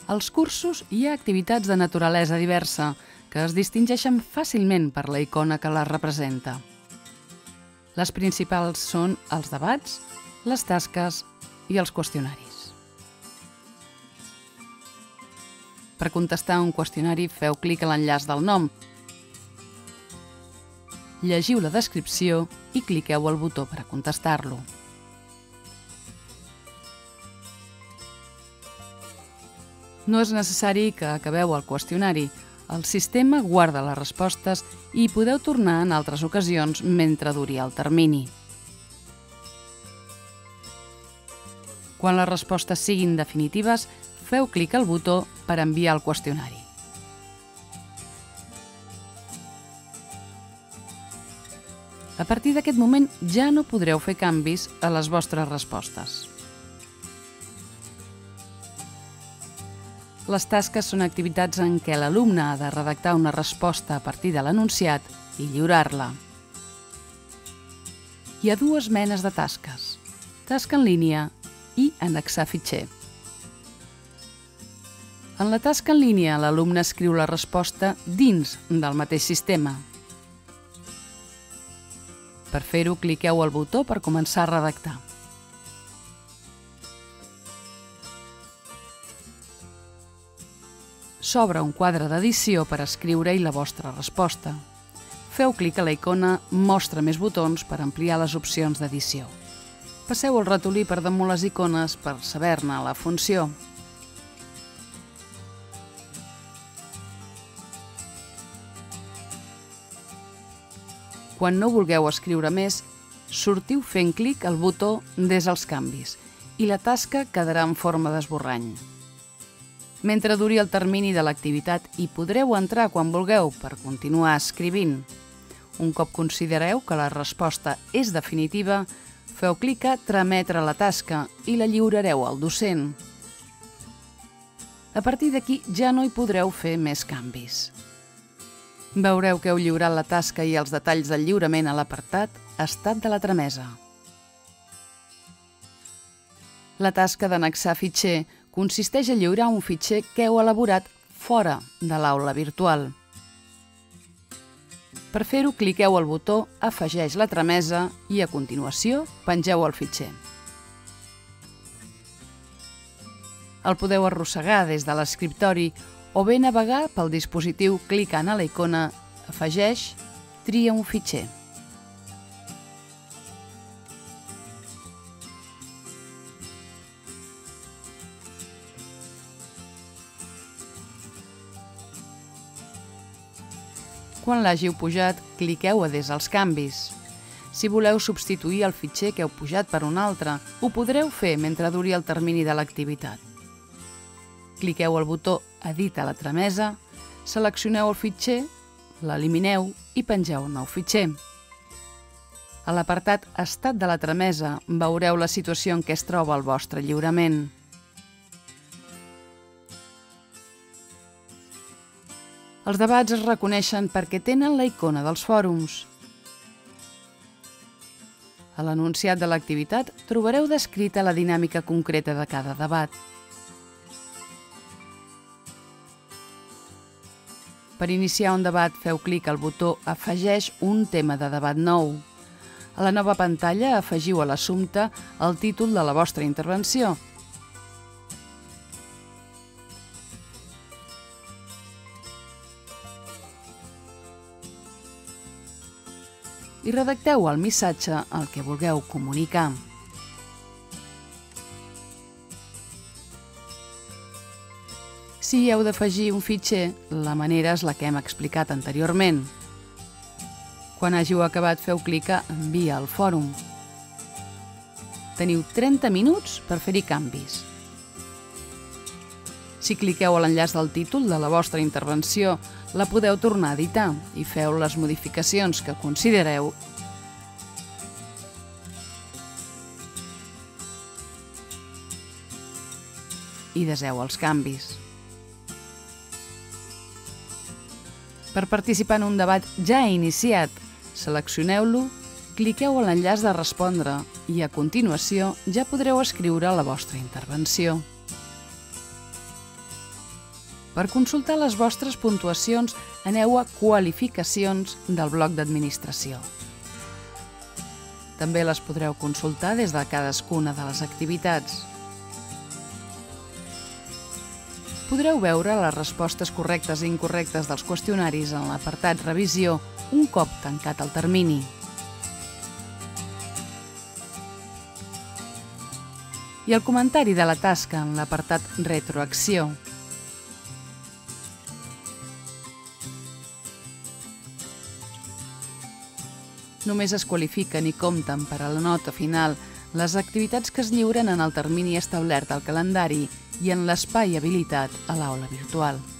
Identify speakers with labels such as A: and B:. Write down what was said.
A: Als cursos hi ha activitats de naturalesa diversa que es distingeixen fàcilment per la icona que les representa. Les principals són els debats, les tasques i els qüestionaris. Per contestar un qüestionari, feu clic a l'enllaç del nom, llegiu la descripció i cliqueu al botó per a contestar-lo. No és necessari que acabeu el qüestionari. El sistema guarda les respostes i podeu tornar en altres ocasions mentre duri el termini. Quan les respostes siguin definitives, feu clic al botó per enviar el qüestionari. A partir d'aquest moment ja no podreu fer canvis a les vostres respostes. Les tasques són activitats en què l'alumne ha de redactar una resposta a partir de l'enunciat i lliurar-la. Hi ha dues menes de tasques: tasca en línia i annexar fitxer. En la tasca en línia, l'alumne escriu la resposta dins del mateix sistema. Per fer-ho, cliqueu al botó per començar a redactar. S'obre un quadre d'edició per escriure-hi la vostra resposta. Feu clic a la icona Mostra més botons per ampliar les opcions d'edició. Passeu el ratolí per damunt les icones per saber-ne la funció. Quan no vulgueu escriure més, sortiu fent clic al botó Des els canvis i la tasca quedarà en forma d'esborrany. Mentre duri el termini de l'activitat hi podreu entrar quan vulgueu per continuar escrivint. Un cop considereu que la resposta és definitiva, feu clic a Trametre la tasca i la lliurareu al docent. A partir d'aquí ja no hi podreu fer més canvis. Veureu que heu lliurat la tasca i els detalls del lliurament a l'apartat Estat de la tramesa. La tasca d'annexar fitxer consisteix a lliurar un fitxer que heu elaborat fora de l'aula virtual. Per fer-ho, cliqueu al botó Afegeix la tramesa i, a continuació, pengeu el fitxer. El podeu arrossegar des de l'escriptori o bé navegar pel dispositiu clicant a la icona Afegeix, tria un fitxer. Quan l'hàgiu pujat, cliqueu a Des els canvis. Si voleu substituir el fitxer que heu pujat per un altre, ho podreu fer mentre duri el termini de l'activitat. Cliqueu al botó Edita la tramesa, seleccioneu el fitxer, l'elimineu i pengeu un nou fitxer. A l'apartat Estat de la tramesa veureu la situació en què es troba el vostre lliurament. Els debats es reconeixen perquè tenen la icona dels fòrums. A l'enunciat de l'activitat trobareu descrita la dinàmica concreta de cada debat. Per iniciar un debat, feu clic al botó Afegeix un tema de debat nou. A la nova pantalla afegiu a l'assumpte el títol de la vostra intervenció. I redacteu el missatge al que vulgueu comunicar. Si hi heu d'afegir un fitxer, la manera és la que hem explicat anteriorment. Quan hàgiu acabat, feu clic a Envia al fòrum. Teniu 30 minuts per fer-hi canvis. Si cliqueu a l'enllaç del títol de la vostra intervenció, la podeu tornar a editar i feu les modificacions que considereu i deseu els canvis. Per participar en un debat ja iniciat, seleccioneu-lo, cliqueu a l'enllaç de respondre i a continuació ja podreu escriure la vostra intervenció. Per consultar les vostres puntuacions, aneu a Qualificacions del bloc d'administració. També les podreu consultar des de cadascuna de les activitats. Podreu veure les respostes correctes i incorrectes dels qüestionaris en l'apartat Revisió un cop tancat el termini. I el comentari de la tasca en l'apartat Retroacció. Només es qualifiquen i compten per a la nota final les activitats que es lliuren en el termini establert al calendari i en l'espai habilitat a l'aula virtual.